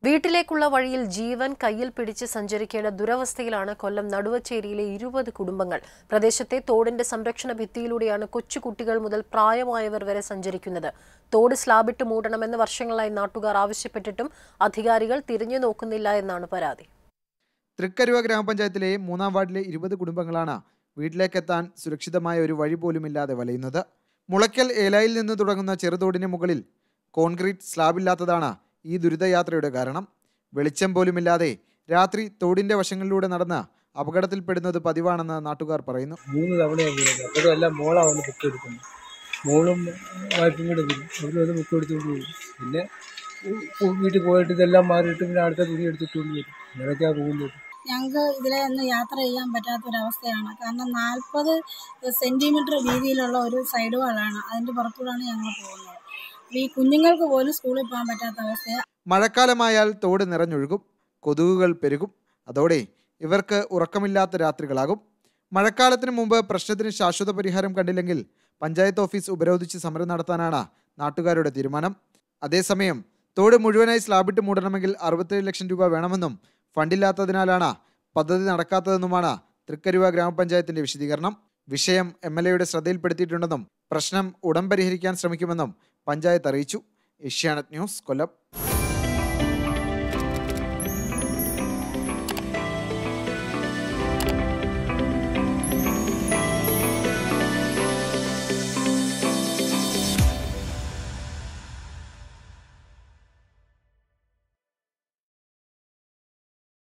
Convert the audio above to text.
വീട്ടിലേക്കുള്ള വഴിയിൽ ജീവൻ കയ്യിൽ പിടിച്ച് സഞ്ചരിക്കേണ്ട ദുരവസ്ഥയിലാണ് കൊല്ലം നടുവച്ചേരിയിലെ 20 കുടുംബങ്ങൾ. പ്രദേശത്തെ തോടിന്റെ സംരക്ഷണ ഭിത്തിയിലൂടെയാണ് കൊച്ചുകുട്ടികൾ മുതൽ പ്രായമായവർ വരെ സഞ്ചരിക്കുന്നത്. തോട് സ്ലാബിട്ട് മൂടണമെന്ന് വർഷങ്ങളായി നാട്ടുകാർ ആവശ്യപ്പെട്ടിട്ടും അധികാരികൾ തിരിഞ്ഞു നോക്കുന്നില്ല എന്നാണ് പരാതി. തൃക്കരുവ ഗ്രാമപഞ്ചായത്തിലെ 3-ാം വാർഡിലെ 20 കുടുംബങ്ങളാണ് വീട്ടിലേക്കെത്താൻ സുരക്ഷിതമായ ഒരു വഴി പോലുമില്ലാതെ വലയുന്നത്. മുളയ്ക്കൽ ഏലായിൽ നിന്ന് തുടങ്ങുന്ന ചെറുതോടിന് മുകളിൽ കോൺക്രീറ്റ് സ്ലാബില്ലാത്തതാണ് ഈ ദുരിതയാത്രയുടെ കാരണം. വെളിച്ചം പോലുമില്ലാതെ രാത്രി തോടിന്റെ വശങ്ങളിലൂടെ നടന്ന് അപകടത്തിൽപ്പെടുന്നത് പതിവാണെന്ന് നാട്ടുകാർ പറയുന്നു. 3 തവണയാണ് എല്ലാം മോളാ വന്ന് ബുക്ക് എടുക്കുന്നു. മോളും വായ്പും കൂടെ അവരും ബുക്ക് എടുത്തുകൊണ്ട് പോകും. പിന്നെ വീട്ടിൽ പോയിട്ട് ഇതെല്ലാം മാറിയിട്ട് പിന്നെ അടുത്ത തുണി എടുത്തിട്ടുകൊണ്ട് വരും. ഇങ്ങനെയൊക്കെയാണ് പോകുന്നത്. ഞങ്ങൾക്ക് ഇതിലെ ഒന്ന് യാത്ര ചെയ്യാൻ പറ്റാത്തൊരവസ്ഥയാണ്. കാരണം 40 സെന്റിമീറ്റർ വീതിയിലുള്ള ഒരു സൈഡ് വാളാണ്. അതിന്റെ പുറത്തൂടാണ് ഞങ്ങൾ പോകുന്നത്. ഈ കുഞ്ഞുങ്ങൾക്ക് പോലും സ്കൂളിൽ പോകാൻ പറ്റാത്ത അവസ്ഥയാണ്. മഴക്കാലമായാൽ തോട് നിറഞ്ഞൊഴുകും, കൊതുകുകൾ പെരുകും. അതോടെ ഇവർക്ക് ഉറക്കമില്ലാത്ത രാത്രികളാകും. മഴക്കാലത്തിന് മുമ്പ് പ്രശ്നത്തിന് ശാശ്വത പരിഹാരം കണ്ടില്ലെങ്കിൽ പഞ്ചായത്ത് ഓഫീസ് ഉപരോധിച്ച് സമരം നടത്താനാണ് നാട്ടുകാരുടെ തീരുമാനം. അതേസമയം തോട് മുഴുവനായി സ്ലാബിട്ട് മൂടണമെങ്കിൽ 67 ലക്ഷം രൂപ വേണമെന്നും ഫണ്ടില്ലാത്തതിനാലാണ് പദ്ധതി നടക്കാത്തതെന്നുമാണ് തൃക്കരുവ ഗ്രാമപഞ്ചായത്തിന്റെ വിശദീകരണം. വിഷയം MLAയുടെ ശ്രദ്ധയിൽപ്പെടുത്തിയിട്ടുണ്ടെന്നും പ്രശ്നം ഉടൻ പരിഹരിക്കാൻ ശ്രമിക്കുമെന്നും പഞ്ചായത്ത് അറിയിച്ചു. ഏഷ്യാനെറ്റ് ന്യൂസ്, കൊല്ലം.